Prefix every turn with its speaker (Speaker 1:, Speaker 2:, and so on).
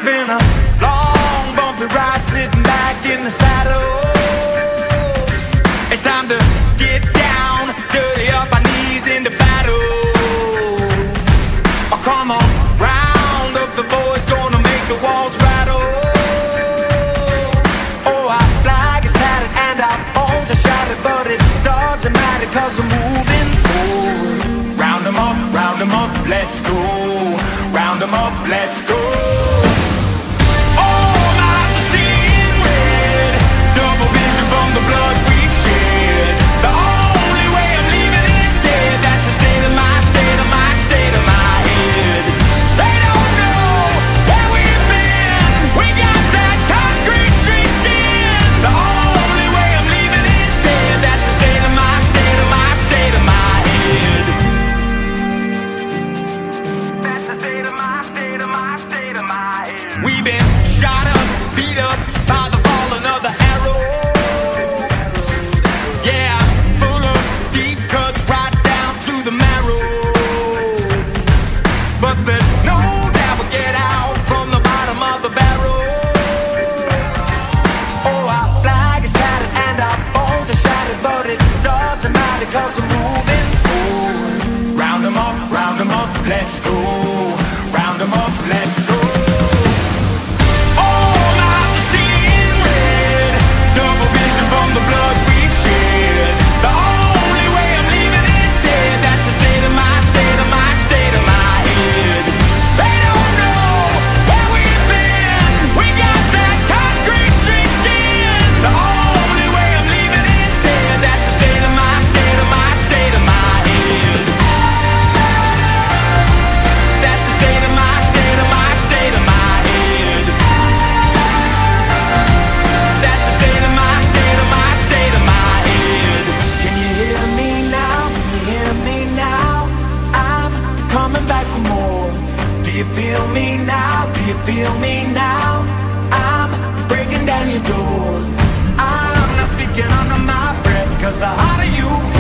Speaker 1: been a long, bumpy ride, sitting back in the saddle. It's time to get down, dirty up our knees into battle. Oh, come on, round up the boys, gonna make the walls rattle. Oh, our flag is tattered and our bones are shattered, but it doesn't matter 'cause we're moving forward. Round 'em up, let's go. Round 'em up, let's go. We've been shot up, beat up by the falling of the arrows. Yeah, full of deep cuts right down to the marrow. But there's no doubt we'll get out from the bottom of the barrel. Oh, our flag is tattered and our bones are shattered, but it doesn't matter 'cause we're moving forward. Round 'em up, let's go. Round 'em up, let's go. Do you feel me now? Do you feel me now? I'm breaking down your door. I'm not speaking under my breath, 'cause the harder you